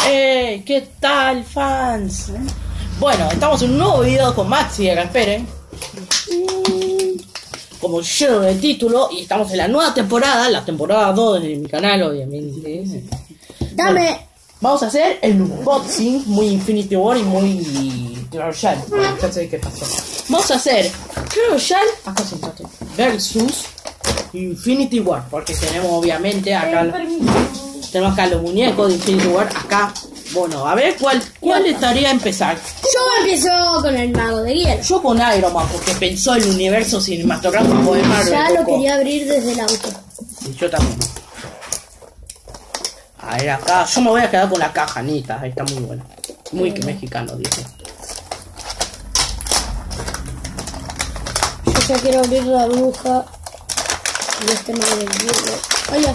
¿Qué tal, fans? Bueno, estamos en un nuevo video con Maxi de Esperen. Como yo el título, y estamos en la nueva temporada, la temporada 2 de mi canal, obviamente. Dame. Bueno, vamos a hacer el unboxing muy Infinity War y muy Royale. Ya sé qué pasó. Vamos a hacer Royale, acá sentate, versus Infinity War, porque tenemos obviamente acá tenemos acá los muñecos de Infinity War acá. Bueno, a ver cuál estaría a empezar. Yo empiezo con el mago de hielo. Yo con Iron Man, porque pensó el universo cinematográfico de Marvel. Ya lo quería abrir desde el auto. Y yo también. A ver acá, yo me voy a quedar con la caja, Anita, está muy buena. Muy que mexicano, dice. Yo ya quiero abrir la bruja de este mago de hielo. Oye.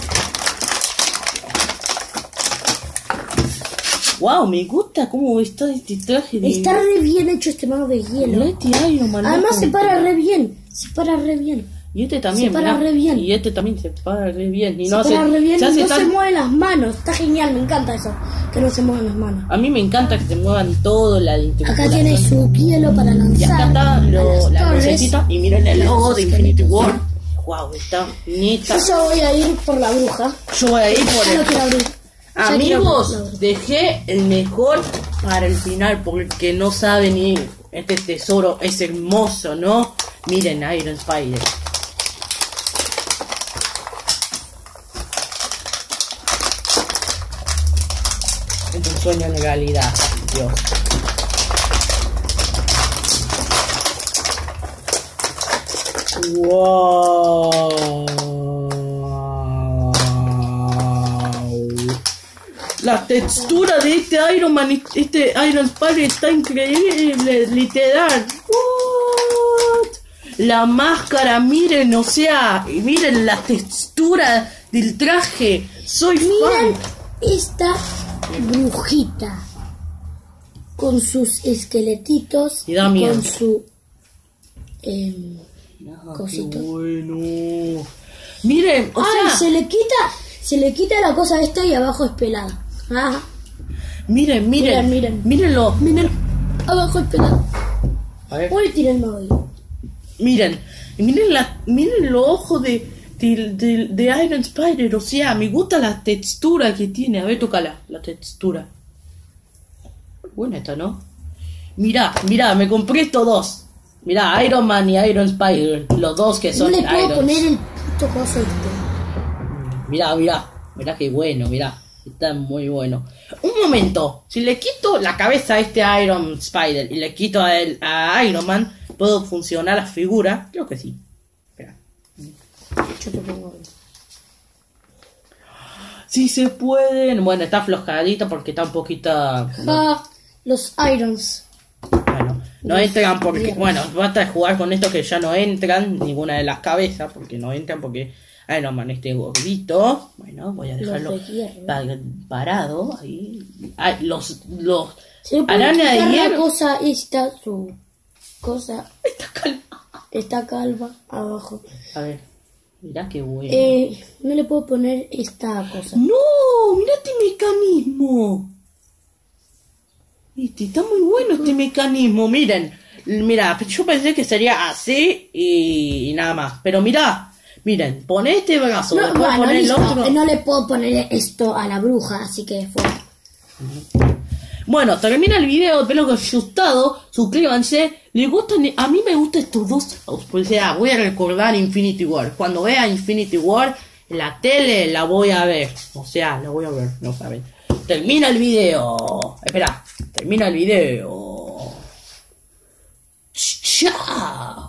Wow, me gusta cómo está este traje de... Está re bien hecho este mago de hielo. Iron Man, además se para re bien. Se para re bien. Y este también, se para re bien. Y este también se para re bien. Y se no para re bien. se No se mueven las manos. Está genial, me encanta eso. Que no se muevan las manos. A mí me encanta que se muevan todo la acá tiene su hielo para lanzar. Y acá está la lucecita. Y miren el logo de Infinity War. Wow, está neta. Yo voy a ir por la bruja. Yo voy a ir por el... quiero abrir. Amigos, dejé el mejor para el final porque no saben ni este tesoro es hermoso, ¿no? Miren Iron Spider. Es un sueño en realidad, Dios. Wow. La textura de este Iron Man, este Iron Spider está increíble, literal. What? La máscara, miren, o sea, miren la textura del traje. Soy miren fan. Esta brujita con sus esqueletitos y da miedo. Con su cosito. Qué bueno. Miren, o sea, se le quita la cosa esta y abajo es pelada. Ah. Miren. Mírenlo. Miren, abajo es pelada. A ver. Voy a tirar el mago. Miren los ojos de Iron Spider, o sea, me gusta la textura que tiene. A ver, tócala, la textura. Buena esta, ¿no? Mirá, me compré estos dos. Mirá, Iron Man y Iron Spider, los dos que son no le puedo Irons. poner el puto coso este. Mirá qué bueno, mirá. Está muy bueno. Un momento, si le quito la cabeza a este Iron Spider y le quito a Iron Man, ¿puedo funcionar la figura? Creo que sí. Espera. Yo te pongo. Sí se pueden. Bueno, está aflojadita porque está un poquito... Los Irons. Bueno, no entran porque... Bueno, basta de jugar con esto que ya no entran ninguna de las cabezas, porque no entran porque... Iron Man este gordito. Bueno, voy a dejarlo parado ahí. Los araña de hierro. Cosa esta, su cosa está calva abajo. A ver, mirá qué bueno. No le puedo poner esta cosa. No, mirá este mecanismo. Está muy bueno este mecanismo. Miren, mirá, yo pensé que sería así y nada más. Pero miren, pone este brazo, no, después bueno, poner el otro. No le puedo poner esto a la bruja, así que fue. Bueno, termina el video, espero que os haya gustado, suscríbanse, les gustan, a mí me gustan estos dos, o sea, voy a recordar Infinity War, cuando vea Infinity War, en la tele la voy a ver, o sea, la voy a ver, no saben. Termina el video, espera, termina el video. Chao.